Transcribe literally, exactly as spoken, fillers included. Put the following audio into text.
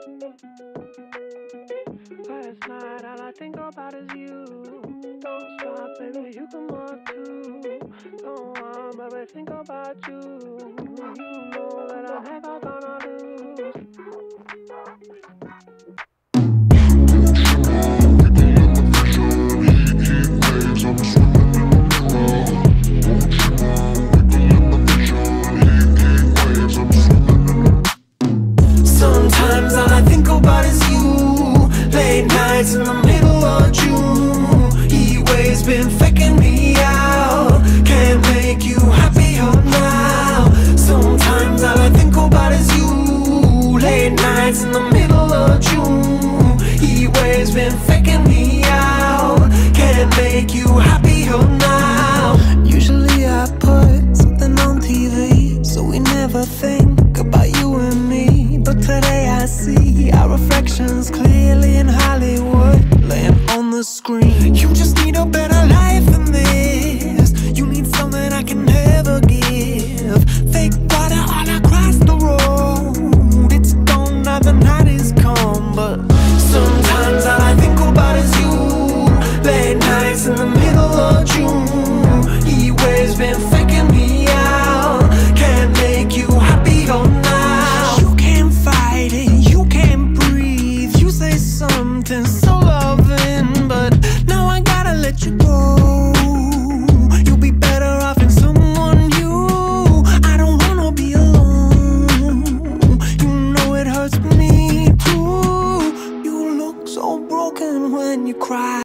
Last night all I think about is you. Don't stop, baby, you come on too. Don't want, baby, think about you. You know that I'm never gonna lose. Sometimes all I think about is you. Late nights in the middle of June. Heat waves been faking me out. Can't make you happier now. Sometimes all I think about is you. Late nights in the middle of June. Heat waves been faking me out. Can't make you happier now. Usually I put something on T V, so we never think about you and me. But today I see our reflections clearly in Hollywood, laying on the screen. You just need a better life than this. You need something I can never give. Fake water all across the road. It's gone now, the night is come. But sometimes all I think about is you. Late nights in the middle of June. Heat waves been faking me out. Can't make you happier now. You can't fight it, you can't breathe. You say something so loving, but now I gotta let you go. You'll be better off in someone new. I don't wanna be alone. You know it hurts me too. You look so broken when you cry.